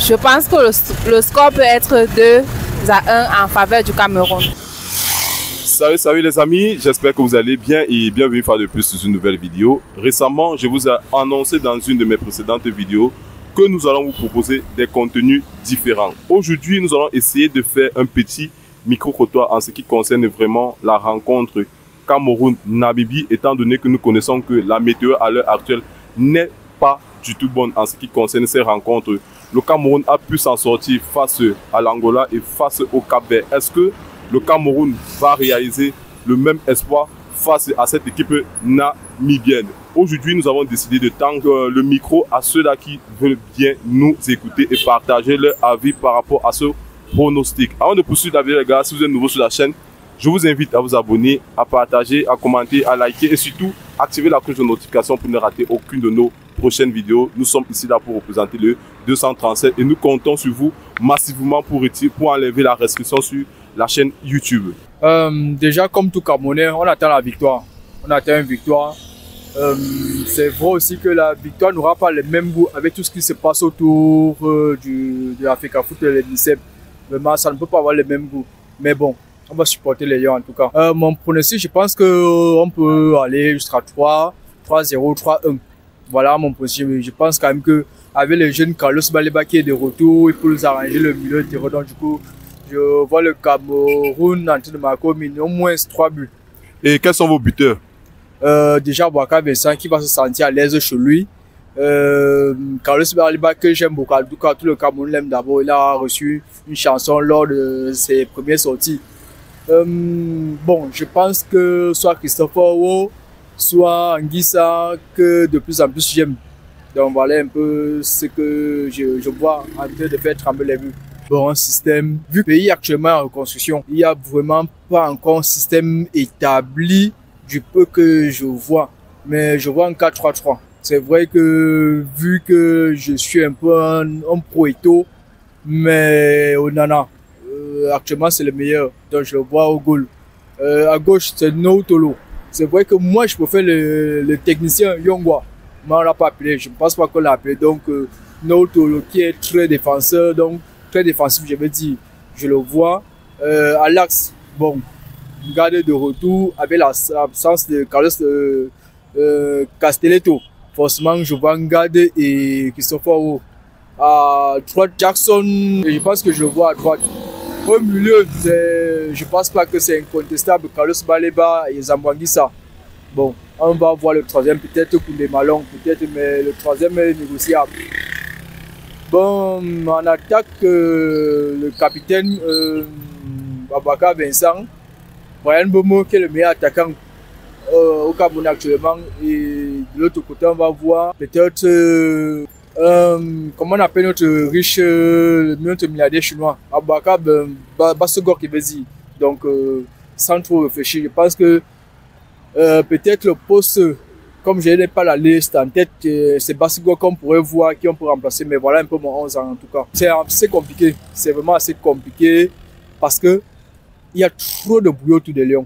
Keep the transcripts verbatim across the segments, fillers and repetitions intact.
Je pense que le, le score peut être deux à un en faveur du Cameroun. Salut, salut les amis, j'espère que vous allez bien et bienvenue une fois de plus sur une nouvelle vidéo. Récemment, je vous ai annoncé dans une de mes précédentes vidéos que nous allons vous proposer des contenus différents. Aujourd'hui, nous allons essayer de faire un petit micro-trottoir en ce qui concerne vraiment la rencontre Cameroun-Namibie, étant donné que nous connaissons que la météo à l'heure actuelle n'est pas du tout bonne en ce qui concerne ces rencontres. Le Cameroun a pu s'en sortir face à l'Angola et face au Cap-Vert. Est-ce que le Cameroun va réaliser le même espoir face à cette équipe namibienne? Aujourd'hui, nous avons décidé de tendre le micro à ceux-là qui veulent bien nous écouter et partager leur avis par rapport à ce pronostic. Avant de poursuivre la vidéo, les gars, si vous êtes nouveau sur la chaîne, je vous invite à vous abonner, à partager, à commenter, à liker et surtout activer la cloche de notification pour ne rater aucune de nos prochaines vidéos. Nous sommes ici là pour représenter le deux cent trente-sept et nous comptons sur vous massivement pour, pour enlever la restriction sur la chaîne YouTube. Euh, déjà, comme tout Camerounais, on attend la victoire. On attend une victoire. Euh, c'est vrai aussi que la victoire n'aura pas le même goût avec tout ce qui se passe autour euh, du, de l'Africa Foot et l'N I C E P. Vraiment, ça ne peut pas avoir le même goût. Mais bon, on va supporter les Lions en tout cas. Euh, mon pronostic, je pense qu'on peut aller jusqu'à trois, trois zéro, trois un. Voilà mon pronostic. Je pense quand même que avec le jeune Carlos Baleba qui est de retour, il peut nous arranger le milieu de terrain. Donc du coup, je vois le Cameroun en train de marquer au moins trois buts. Et quels sont vos buteurs? euh, Déjà, Bouaka Vincent qui va se sentir à l'aise chez lui. Euh, Carlos Baleba que j'aime beaucoup. En tout cas, tout le Cameroun l'aime d'abord. Il a reçu une chanson lors de ses premières sorties. Euh, bon, je pense que soit Christopher Wo, soit Anguissa, que de plus en plus j'aime. Donc voilà un peu ce que je, je vois en train de faire trembler les buts. Bon, un système, vu que le pays est actuellement en reconstruction, il n'y a vraiment pas encore un système établi du peu que je vois. Mais je vois un quatre trois trois. C'est vrai que vu que je suis un peu un, un pro-éto, mais au nana, euh, actuellement c'est le meilleur. Donc je le vois au goal. Euh, à gauche, c'est Nautolo. C'est vrai que moi je préfère le, le technicien Yongwa. Mais on l'a pas appelé, je ne pense pas qu'on l'a appelé. Donc euh, Nautolo qui est très défenseur, donc très défensif, je veux dire, je le vois. Euh, à l'axe, bon, garde de retour avec l'absence de Carlos euh, euh, Castelletto. Forcément, je vois Ngade et Christopher Wo. À droite, Jackson, et je pense que je le vois à droite. Au milieu, je pense pas que c'est incontestable. Carlos Baleba et Zamboanguissa. Bon, on va voir le troisième, peut-être Koundé Malong, peut-être, mais le troisième est négociable. Bon, en attaque, euh, le capitaine euh, Bouaka Vincent, Brian Bomo qui est le meilleur attaquant euh, au Cameroun actuellement. Et de l'autre côté, on va voir peut-être, euh, euh, comment on appelle notre riche, euh, notre milliardaire chinois, Bouaka Bassogor Kebezi. Donc, euh, sans trop réfléchir, je pense que euh, peut-être le poste, comme je n'ai pas la liste en tête, c'est Bassogor qu'on pourrait voir, qui on peut remplacer, mais voilà un peu mon onze en tout cas. C'est assez compliqué, c'est vraiment assez compliqué parce que il y a trop de brouillard autour des Lions.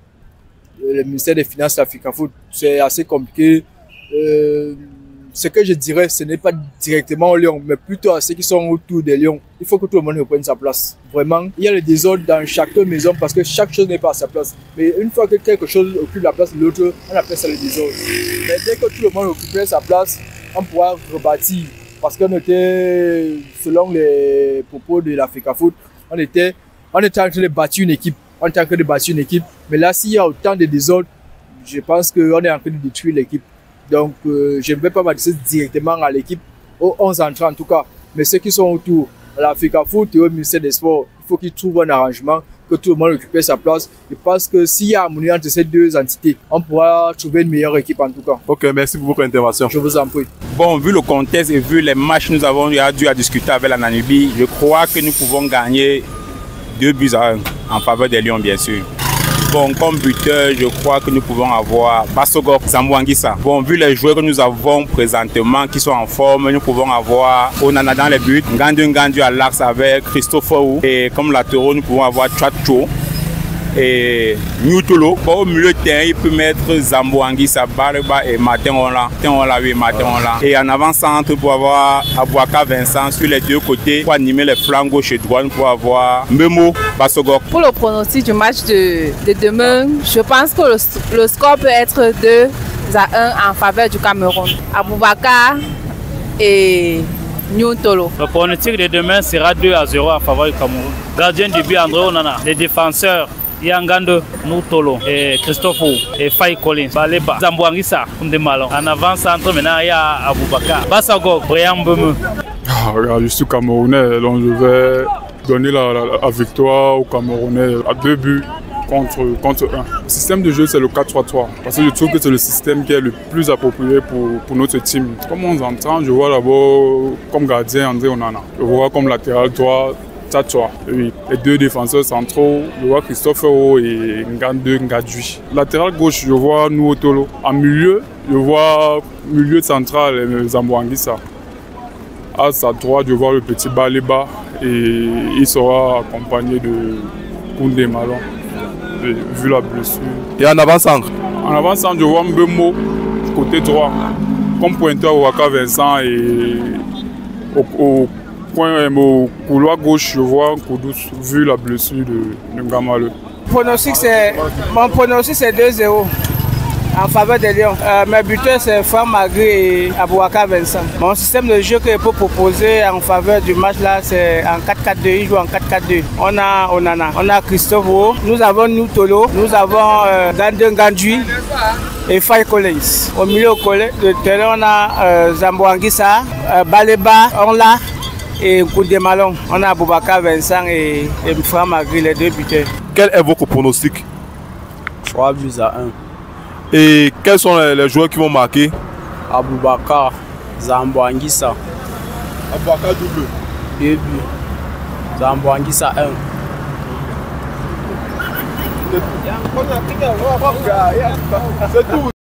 Le ministère des Finances d'Africa Foot, c'est assez compliqué. Euh, ce que je dirais, ce n'est pas directement aux Lions, mais plutôt à ceux qui sont autour des Lions. Il faut que tout le monde reprenne sa place. Vraiment, il y a le désordre dans chaque maison parce que chaque chose n'est pas à sa place. Mais une fois que quelque chose occupe la place de l'autre, on appelle ça le désordre. Mais dès que tout le monde occupe sa place, on pourra rebâtir. Parce qu'on était, selon les propos de l'Africa Foot, on était, on était en train de bâtir une équipe. On était en train de bâtir une équipe. Mais là, s'il y a autant de désordre, je pense qu'on est en train de détruire l'équipe. Donc, euh, je ne vais pas m'adresser directement à l'équipe, aux onze entrants en tout cas. Mais ceux qui sont autour, à l'Africa Foot et au ministère des Sports, il faut qu'ils trouvent un arrangement, que tout le monde occupe sa place. Je pense que s'il y a harmonie entre ces deux entités, on pourra trouver une meilleure équipe en tout cas. Ok, merci pour votre intervention. Je vous en prie. Bon, vu le contexte et vu les matchs que nous avons dû à discuter avec la Namibie, je crois que nous pouvons gagner deux buts à un en faveur des Lions, bien sûr. Bon, comme buteur, je crois que nous pouvons avoir Bassogor Zamboanguissa. Bon, vu les joueurs que nous avons présentement qui sont en forme, nous pouvons avoir Onana dans les buts, Ngandu Ngandu à l'axe avec Christopher Wo. Et comme latéraux, nous pouvons avoir Tchatcho et Newtolo. Bon, au milieu de terrain, il peut mettre Zambo Anguissa, Baleba et Martin Roland. Martin Roland, oui, Martin Roland. Et en avant-centre pour avoir Abouaka Vincent sur les deux côtés pour animer les flancs gauche et droite pour avoir Memo Basogok. Pour le pronostic du match de, de demain, je pense que le, le score peut être deux à un en faveur du Cameroun. Aboubakar et Newtolo. Le pronostic de demain sera deux à zéro en faveur du Cameroun. Gardien du but André Onana. Les défenseurs Yangando, Newtolo et Christophe et Faye Collins. Baleba, Zambo Anguissa, Koundé-Malong. En avant-centre, maintenant il y a Aboubakar. Bassagog, Brian Bemeu. Ah, regarde, je suis Camerounais, donc je vais donner la, la, la victoire aux Camerounais à deux buts contre, contre un. Le système de jeu, c'est le quatre trois trois. Parce que je trouve que c'est le système qui est le plus approprié pour, pour notre team. Comme on entend, je vois d'abord comme gardien André Onana. Je vois comme latéral droit Tchatchoua. Oui. Les deux défenseurs centraux, je vois Christophe O et Ngande Ngadjui. Latéral gauche, je vois Newtolo. En milieu, je vois milieu central Zambo Anguissa. À sa droite, je vois le petit Baleba et il sera accompagné de Koundé-Malong, vu la blessure. Et en avant-centre? En avant-centre, je vois Mbemo, côté droit, comme pointeur Waka Vincent et au, au, point, au couloir gauche, je vois Koudous, vu la blessure de Ngamale. Mon pronostic, c'est deux zéro. En faveur des Lions. Euh, mes buteurs, c'est Franck Magri et Abouaka Vincent. Mon système de jeu que je peux proposer en faveur du match là, c'est en quatre quatre deux. Il joue en quatre quatre deux. On a Onana, on a Christophe O, nous avons Newtolo, nous avons euh, Gande Ngandjui et Faye Collins. Au milieu de terrain, on a euh, Zambo Anguissa, euh, Baleba, on l'a et Koundé-Malong. On a Aboubakar Vincent et, et Franck Magri, les deux buteurs. Quel est votre pronostic? trois buts à un. Et quels sont les, les joueurs qui vont marquer? Aboubakar, Zambo Anguissa. Aboubakar double. deux buts. Zambo Anguissa un. C'est tout.